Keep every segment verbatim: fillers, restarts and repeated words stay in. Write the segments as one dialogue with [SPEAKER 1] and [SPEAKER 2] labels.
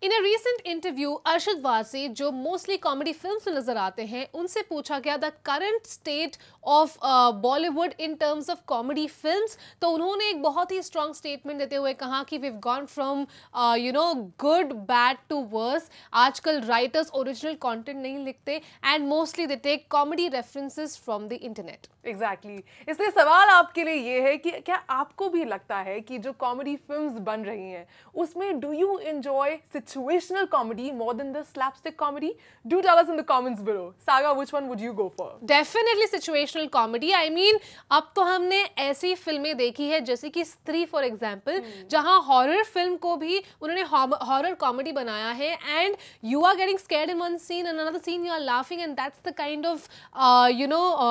[SPEAKER 1] In a recent interview Arshad Warsi जो mostly comedy films में नजर आते हैं उनसे पूछा गया the current state of Bollywood in terms of comedy films, तो उन्होंने एक बहुत ही स्ट्रॉन्ग स्टेटमेंट देते हुए कहा कि we have gone from you know good bad to worse. आजकल राइटर्स ओरिजिनल कंटेंट नहीं लिखते and mostly they take comedy references from the internet.
[SPEAKER 2] Exactly exactly. इसलिए सवाल आपके लिए ये है कि क्या आपको भी लगता है कि जो कॉमेडी फिल्म्स बन रही हैं उसमें do you enjoy situational comedy more than the slapstick comedy? Do tell us in the comments below. Saga, which one would you go for?
[SPEAKER 1] Definitely situational comedy. I mean अब तो हमने ऐसी फिल्में देखी है जैसे कि स्त्री फॉर एग्जांपल, hmm. जहां हॉरर फिल्म को भी उन्होंने हॉरर कॉमेडी बनाया है and you are getting scared in one scene and another scene you are laughing and that's the kind of you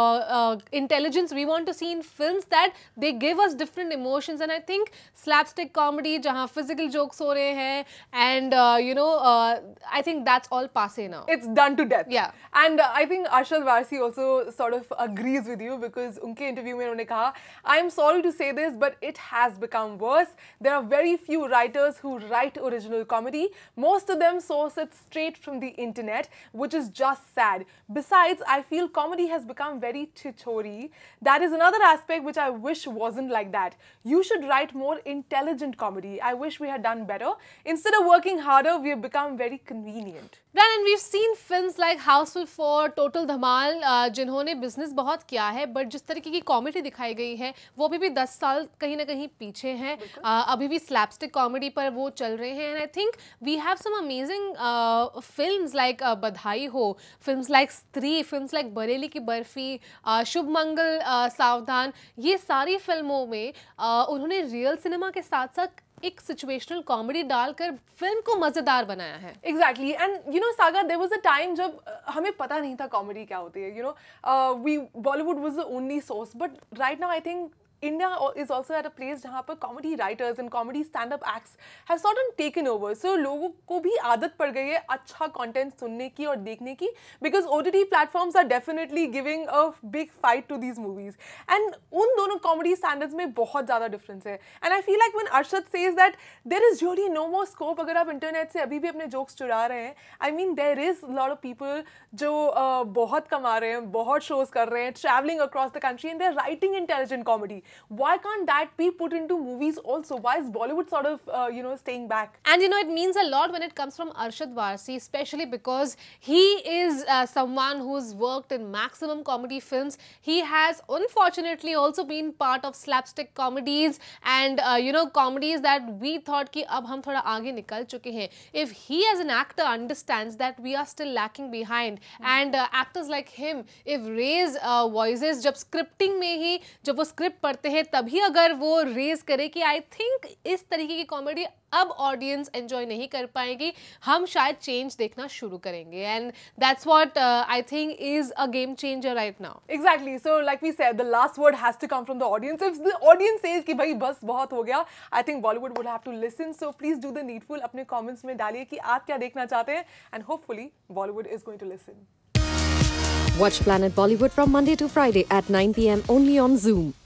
[SPEAKER 1] know intelligence we want to see in films, that they give us different emotions. And I think slapstick comedy jahan physical jokes ho rahe hain and uh, you know uh, I think that's all passe now.
[SPEAKER 2] It's done to death.
[SPEAKER 1] Yeah.
[SPEAKER 2] And uh, I think Arshad Warsi also sort of agrees with you because unke interview mein unhone kaha, I am sorry to say this but it has become worse. There are very few writers who write original comedy. Most of them source it straight from the internet, which is just sad. Besides, I feel comedy has become very chichori. That is another aspect which I wish wasn't like that. You should write more intelligent comedy. I wish we had done better. Instead of working harder, we have become very convenient.
[SPEAKER 1] Right, and we've seen films like Houseful four, Total Dhamal, uh, जिन्होंने business बहुत किया है, but जिस तरीके की comedy दिखाई गई है वो अभी भी दस साल कहीं ना कहीं पीछे हैं। uh, अभी भी स्लैपस्टिक कॉमेडी पर वो चल रहे हैं and I think we have some amazing films like Badhaai Ho, films like Stree, films like Bareilly Ki Barfi, uh, Shubh Mangal, uh, सावधान, ये सारी फिल्मों में uh, उन्होंने रियल सिनेमा के साथ साथ एक सिचुएशनल कॉमेडी डालकर फिल्म को मजेदार बनाया है।
[SPEAKER 2] Exactly, and you know Saga, there was a time जब हमें पता नहीं था कॉमेडी क्या होती है। You know we Bollywood was the only source, but right now I think India is also at a place जहाँ पर comedy writers and comedy stand-up acts have sort of taken over. So लोगों को भी आदत पड़ गई है अच्छा content सुनने की और देखने की, because O T T platforms are definitely giving a big fight to these movies. And उन दोनों comedy standards में बहुत ज़्यादा difference है. And I feel like when Arshad says that there is really no more scope, अगर आप internet से अभी भी अपने jokes चुरा रहे हैं, I mean there is a lot of people जो uh, बहुत कमा रहे हैं, बहुत shows कर रहे हैं, traveling across the country and they're writing intelligent comedy. Why can't that be put into movies also? Why is Bollywood sort of, uh, you know, staying back?
[SPEAKER 1] And you know, it means a lot when it comes from Arshad Warsi, especially because he is uh, someone who's worked in maximum comedy films. He has unfortunately also been part of slapstick comedies and, uh, you know, comedies that we thought कि अब हम थोड़ा आगे निकल चुके हैं. If he as an actor understands that we are still lacking behind, mm. and uh, actors like him, if raise uh, voices जब scripting में ही जब वो script पढ़ते हैं तभी अगर वो रेज करे कि आई थिंक इस तरीके की कॉमेडी अब ऑडियंस एंजॉय नहीं कर पाएगी, हम शायद चेंज देखना शुरू करेंगे and that's what I think is a game changer right now.
[SPEAKER 2] Exactly, so like we said the last word has to come from the audience. If the audience says कि भाई बस बहुत हो गया, I think Bollywood would have to listen. So please do the needful, अपने comments में डालिए कि आप क्या देखना चाहते हैं and hopefully Bollywood is going to listen.
[SPEAKER 3] Watch Planet Bollywood from Monday to Friday at nine p m only on Zoom.